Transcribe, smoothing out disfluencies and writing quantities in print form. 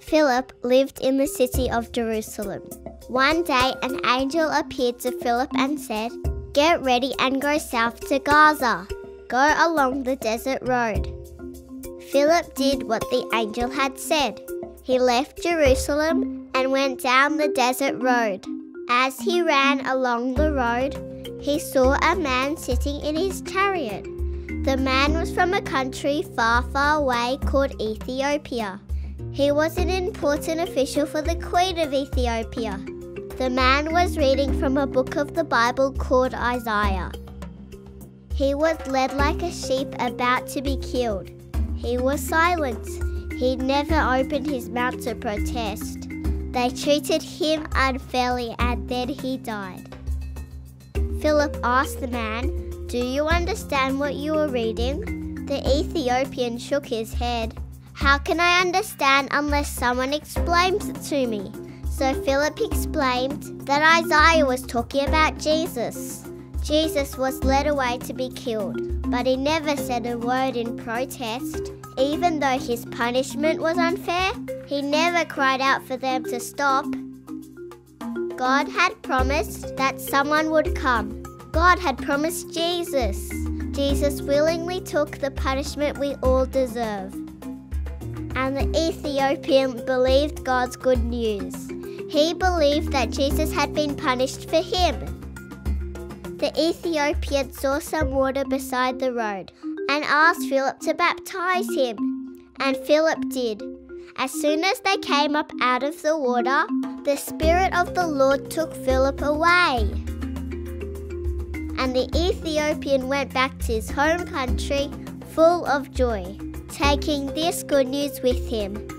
Philip lived in the city of Jerusalem. One day, an angel appeared to Philip and said, "Get ready and go south to Gaza. Go along the desert road." Philip did what the angel had said. He left Jerusalem and went down the desert road. As he ran along the road, he saw a man sitting in his chariot. The man was from a country far, far away called Ethiopia. He was an important official for the Queen of Ethiopia. The man was reading from a book of the Bible called Isaiah. He was led like a sheep about to be killed. He was silent. He never opened his mouth to protest. They treated him unfairly and then he died. Philip asked the man, "Do you understand what you are reading?" The Ethiopian shook his head. "How can I understand unless someone explains it to me?" So Philip explained that Isaiah was talking about Jesus. Jesus was led away to be killed, but he never said a word in protest. Even though his punishment was unfair, he never cried out for them to stop. God had promised that someone would come. God had promised Jesus. Jesus willingly took the punishment we all deserve. And the Ethiopian believed God's good news. He believed that Jesus had been punished for him. The Ethiopian saw some water beside the road and asked Philip to baptize him. And Philip did. As soon as they came up out of the water, the Spirit of the Lord took Philip away. And the Ethiopian went back to his home country full of joy, taking this good news with him.